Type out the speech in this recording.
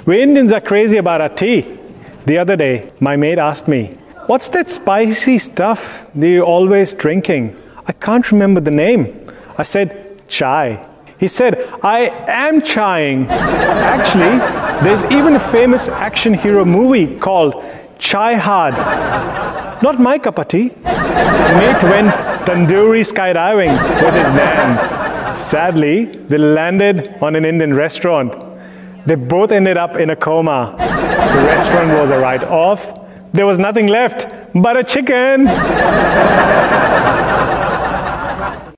We Indians are crazy about our tea. The other day, my mate asked me, "What's that spicy stuff that you're always drinking?" I can't remember the name. I said, "Chai." He said, "I am chaiing." Actually, there's even a famous action hero movie called Chai Hard. Not my cup of tea. Mate went tandoori skydiving with his nan. Sadly, they landed on an Indian restaurant. They both ended up in a coma. The restaurant was a write-off. There was nothing left but a chicken.